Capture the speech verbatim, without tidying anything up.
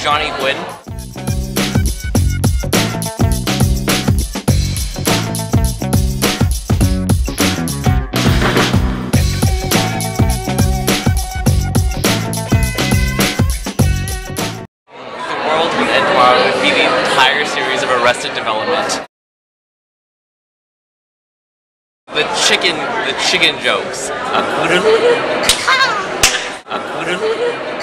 Johnny Gwynn. The world would end tomorrow would be the entire series of Arrested Development. The chicken, the chicken jokes. A